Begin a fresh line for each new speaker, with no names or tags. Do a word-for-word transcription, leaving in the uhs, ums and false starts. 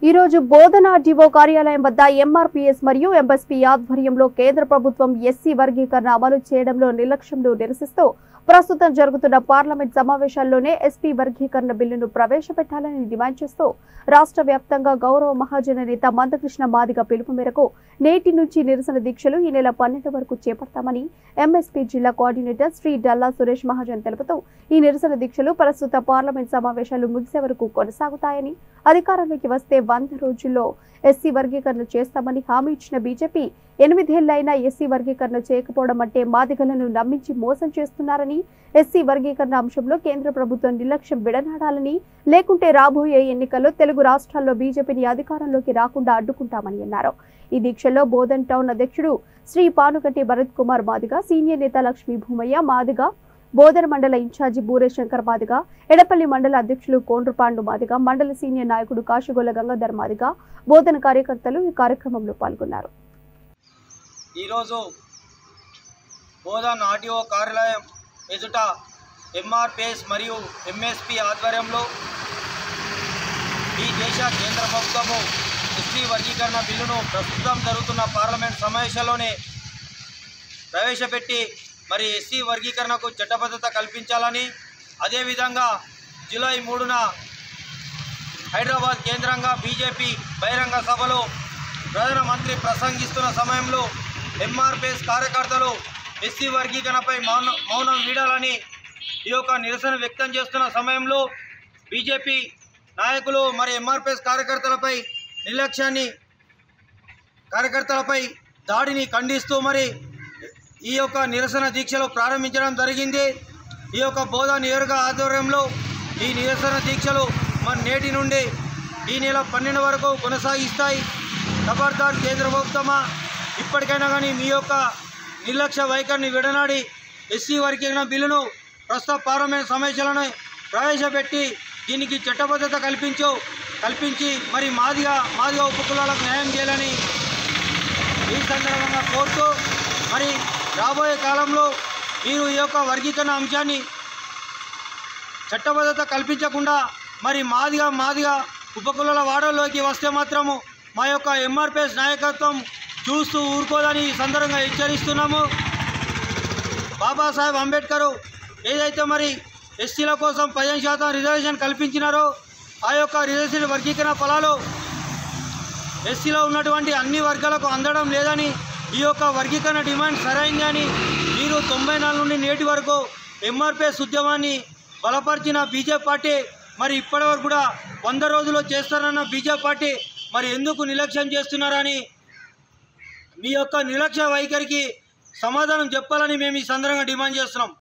ఈ రోజు బోధన ఆర్డీఓ కార్యాలయం వద్ద ఎంఆర్పీఎస్ మరియు ఎంఎస్పీ ఆధ్వర్యంలో కేంద్ర ప్రభుత్వం ఎస్సీ వర్గీకరణ అమలు చేయడంలో నిర్లక్ష్యంను నిరసిస్తూ ప్రస్తుతం జరుగుతున్న పార్లమెంట్ సమావేశాల్లోనే ఎస్పీ వర్గీకరణ బిల్లును ప్రవేశపెట్టాలని డిమాండ్ చేస్తూ రాష్ట్ర వ్యాప్తంగా గౌరవ మహాజన నేత మందకృష్ణ మాదిగ పిలుపు మేరకు నేటి నుంచి నిరసన దీక్షలు ఈ నెల పన్నెండు వరకు చేపడతామని ఎంఎస్పీ జిల్లా కోఆర్డినేటర్ శ్రీ డల్లా సురేష్ మహాజన్ తెలుపుతూ ఈ నిరసన దీక్షలు ప్రస్తుత పార్లమెంట్ సమావేశాలు ముగిసే వరకు కొనసాగుతాయని అధికారంలోకి వస్తే వంద రోజుల్లో ఎస్సీ వర్గీకరణ చేస్తామని హామీ ఇచ్చిన బీజేపీ ఎనిమిదేళ్లైనా ఎస్సీ వర్గీకరణ చేయకపోవడం అంటే మాదిగలను నమ్మించి మోసం చేస్తున్నారని ఎస్సీ వర్గీకరణ అంశంలో కేంద్ర ప్రభుత్వం నిర్లక్ష్యం విడనాడాలని లేకుంటే రాబోయే ఎన్నికల్లో తెలుగు రాష్ట్రాల్లో బీజేపీని అధికారంలోకి రాకుండా అడ్డుకుంటామని అన్నారు। ఈ దీక్షలో బోధన్ టౌన్ అధ్యక్షుడు శ్రీ పానుగంటి భరత్ కుమార్ మాదిగ, సీనియర్ నేత లక్ష్మీ భూమయ్య మాదిగ, బోధన మండల ఇన్ఛార్జి బూరే శంకర్ మాదిగ, ఎడపల్లి మండల అధ్యక్షులు కోండ్రుపాండు మాదిగ, మండల సీనియర్ నాయకుడు కాశీగొల్ల గంగాధర్ మాదిగ, బోధన కార్యకర్తలు ఈ కార్యక్రమంలో పాల్గొన్నారు।
ఈరోజు బోధన్ ఆర్డీఓ కార్యాలయం ఎదుట ఎంఆర్పీఎస్ మరియు ఎంఎస్పీ ఆధ్వర్యంలో ఈ దేశ కేంద్ర ప్రభుత్వము ఎస్సీ వర్గీకరణ బిల్లును ప్రస్తుతం జరుగుతున్న పార్లమెంట్ సమావేశంలోనే ప్రవేశపెట్టి మరి ఎస్సీ వర్గీకరణకు చట్టబద్ధత కల్పించాలని, అదేవిధంగా జూలై మూడున హైదరాబాద్ కేంద్రంగా బీజేపీ బహిరంగ సభలో ప్రధానమంత్రి ప్రసంగిస్తున్న సమయంలో ఎంఆర్పీఎస్ కార్యకర్తలు ఎస్సీ వర్గీకరణపై మౌన మౌనం వీడాలని ఈ యొక్క నిరసన వ్యక్తం చేస్తున్న సమయంలో బీజేపీ నాయకులు మరి ఎంఆర్పీఎస్ కార్యకర్తలపై నిర్లక్ష్యాన్ని కార్యకర్తలపై దాడిని ఖండిస్తూ మరి ఈ యొక్క నిరసన దీక్షలు ప్రారంభించడం జరిగింది। ఈ యొక్క బోధన నియోజక ఆధ్వర్యంలో ఈ నిరసన దీక్షలు మరి నేటి నుండి ఈ నెల పన్నెండు వరకు కొనసాగిస్తాయి। ఖబర్దార్ కేంద్ర ప్రభుత్వమా, ఇప్పటికైనా కానీ మీ యొక్క నిర్లక్ష్య వైఖరిని విడనాడి ఎస్సీ వర్గీకరణ బిల్లును ప్రస్తుత పార్లమెంట్ సమావేశాలను ప్రవేశపెట్టి దీనికి చట్టబద్ధత కల్పించు కల్పించి మరి మాదిగా మాదిగా ఉపకులాలకు న్యాయం చేయాలని ఈ సందర్భంగా కోరుతూ మరి రాబోయే కాలంలో మీరు ఈ యొక్క వర్గీకరణ అంశాన్ని చట్టబద్ధత కల్పించకుండా మరి మాదిగా మాదిగా ఉపకులాల వాడల్లోకి వస్తే మాత్రము మా యొక్క ఎంఆర్పీఎస్ నాయకత్వం చూస్తూ ఊరుకోదని ఈ సందర్భంగా హెచ్చరిస్తున్నాము। బాబాసాహెబ్ అంబేద్కర్ ఏదైతే మరి ఎస్సీల కోసం పదిహేను శాతం రిజర్వేషన్ కల్పించినారో ఆ యొక్క రిజర్వేషన్ వర్గీకరణ ఫలాలు ఎస్సీలో ఉన్నటువంటి అన్ని వర్గాలకు అందడం లేదని, ఈ యొక్క వర్గీకరణ డిమాండ్ సరైంది అని మీరు తొంభై నాలుగు నుండి నేటి వరకు ఎంఆర్పీఎస్ ఉద్యమాన్ని బలపరిచిన బీజేపీ పార్టీ మరి ఇప్పటి వరకు కూడా వంద రోజుల్లో చేస్తారన్న బీజేపీ పార్టీ మరి ఎందుకు నిర్లక్ష్యం చేస్తున్నారని మీ యొక్క నిర్లక్ష్య వైఖరికి సమాధానం చెప్పాలని మేము ఈ సందర్భంగా డిమాండ్ చేస్తున్నాం।